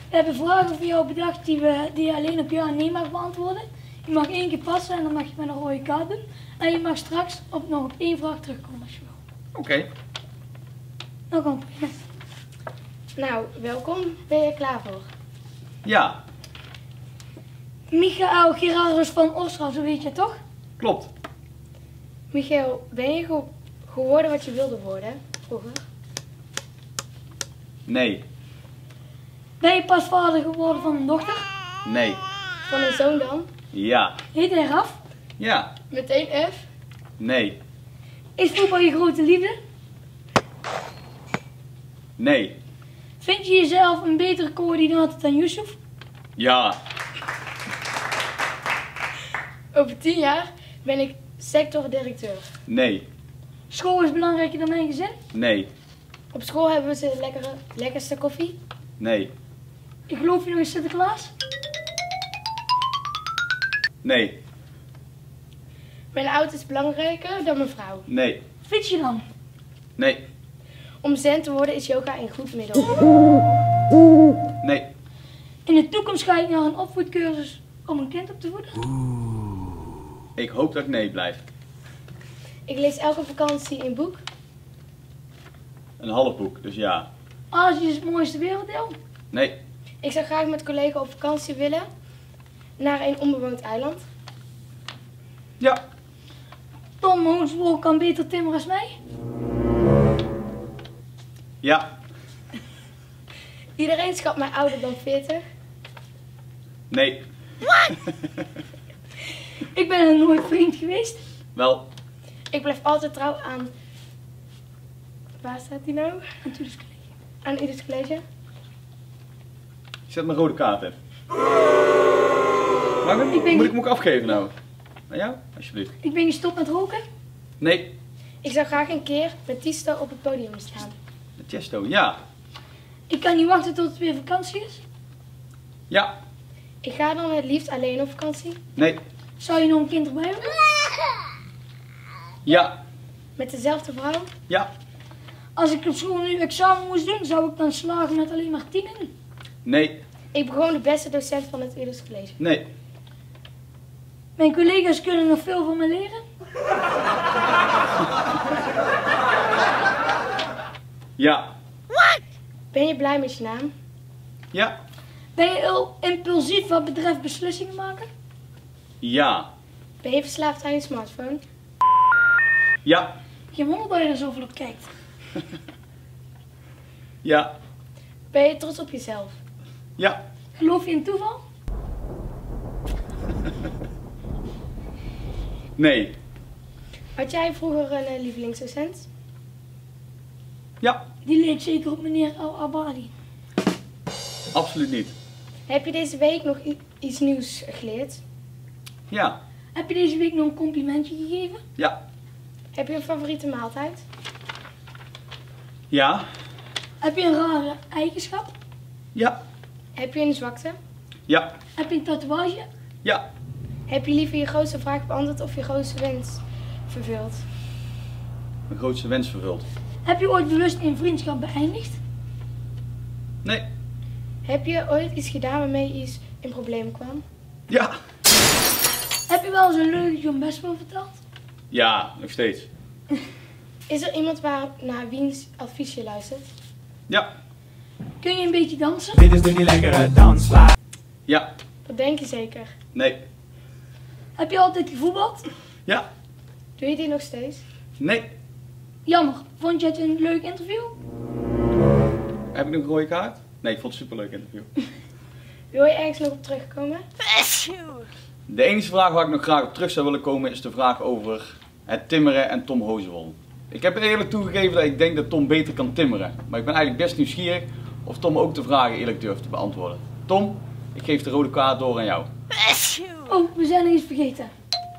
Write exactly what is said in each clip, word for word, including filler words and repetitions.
We hebben vragen voor jou bedacht die, we, die je alleen op ja en nee mag beantwoorden. Je mag één keer passen en dan mag je met een rode kaart doen. En je mag straks op, nog op één vraag terugkomen als je wil. Oké. Okay. Nou gaan we beginnen. Nou, welkom. Ben je er klaar voor? Ja. Michael Gerardus van Ostrau, zo weet je toch? Klopt. Michael, ben je ge geworden wat je wilde worden vroeger? Nee. Ben je pas vader geworden van een dochter? Nee. Van een zoon dan? Ja. Heet hij Raf? Ja. Meteen F? Nee. Is voetbal je grote liefde? Nee. Vind je jezelf een betere coördinator dan Yusuf? Ja. Over tien jaar ben ik sectordirecteur. Nee. School is belangrijker dan mijn gezin? Nee. Op school hebben we de lekkere, lekkerste koffie. Nee. Ik geloof je nog in Sinterklaas? Nee. Mijn auto is belangrijker dan mijn vrouw. Nee. Fiets je dan? Nee. Om zen te worden is yoga een goed middel. Nee. In de toekomst ga ik naar een opvoedcursus om een kind op te voeden? Ik hoop dat ik nee blijf. Ik lees elke vakantie een boek. Een half boek, dus ja. Azië is het mooiste werelddeel? Nee. Ik zou graag met collega op vakantie willen. Naar een onbewoond eiland. Ja. Tom Hoonsbroek kan beter timmeren als mij? Ja. Iedereen schat mij ouder dan veertig. Nee. Ik ben er nooit vriend geweest. Wel. Ik blijf altijd trouw aan... Waar staat die nou? Aan Tudors College. Aan Udus College. Ik zet mijn rode kaart in. Mag ik? Ik ben Moet ik hem ook afgeven nou? Aan jou? Alsjeblieft. Ik ben gestopt met roken. Nee. Ik zou graag een keer met Tisto op het podium staan. De Chesto, ja. Ik kan niet wachten tot het weer vakantie is. Ja. Ik ga dan het liefst alleen op vakantie. Nee. Zou je nog een kind erbij willen? Ja. Met dezelfde vrouw. Ja. Als ik op school nu examen moest doen, zou ik dan slagen met alleen maar tienen? Nee. Ik ben gewoon de beste docent van het Udus College. Nee. Mijn collega's kunnen nog veel van me leren. Ja. Ben je blij met je naam? Ja. Ben je heel impulsief wat betreft beslissingen maken? Ja. Ben je verslaafd aan je smartphone? Ja. Geen wonder dat je er zoveel op kijkt. Ja. Ben je trots op jezelf? Ja. Geloof je in toeval? Nee. Had jij vroeger een uh, lievelingsdocent? Ja. Die leek zeker op meneer Al Abadi. Absoluut niet. Heb je deze week nog iets nieuws geleerd? Ja. Heb je deze week nog een complimentje gegeven? Ja. Heb je een favoriete maaltijd? Ja. Heb je een rare eigenschap? Ja. Heb je een zwakte? Ja. Heb je een tatoeage? Ja. Heb je liever je grootste vraag beantwoord of je grootste wens vervuld? Mijn grootste wens vervuld. Heb je ooit bewust een vriendschap beëindigd? Nee. Heb je ooit iets gedaan waarmee je iets in problemen kwam? Ja. Heb je wel eens een leugentje om best wel verteld? Ja, nog steeds. Is er iemand waar naar wiens advies je luistert? Ja. Kun je een beetje dansen? Dit is de die lekkere dansplaat. Ja. Dat denk je zeker. Nee. Heb je altijd gevoetbald? Ja. Doe je die nog steeds? Nee. Jammer. Vond je het een leuk interview? Heb ik nog een rode kaart? Nee, ik vond het een superleuk interview. Wil je ergens nog op terugkomen? De enige vraag waar ik nog graag op terug zou willen komen is de vraag over het timmeren en Tom Hozenwol. Ik heb eerlijk toegegeven dat ik denk dat Tom beter kan timmeren. Maar ik ben eigenlijk best nieuwsgierig of Tom ook de vragen eerlijk durft te beantwoorden. Tom, ik geef de rode kaart door aan jou. Oh, we zijn er iets vergeten.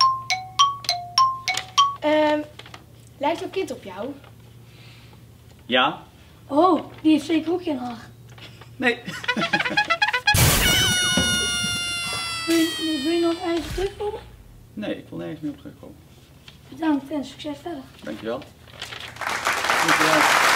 Um, lijkt jouw kind op jou? Ja? Oh, die heeft zeker ook geen haar. Nee. Wil je, wil je nog even terugkomen? Nee, ik wil nergens meer op terugkomen. Bedankt en succes verder. Dankjewel. Dankjewel.